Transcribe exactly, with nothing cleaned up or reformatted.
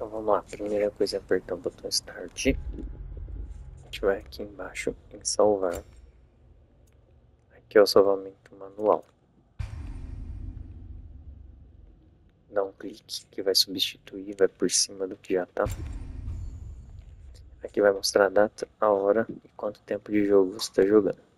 Então vamos lá, primeira coisa é apertar o botão Start. A gente vai aqui embaixo em salvar. Aqui é o salvamento manual. Dá um clique que vai substituir, vai por cima do que já tá. Aqui vai mostrar a data, a hora e quanto tempo de jogo você está jogando.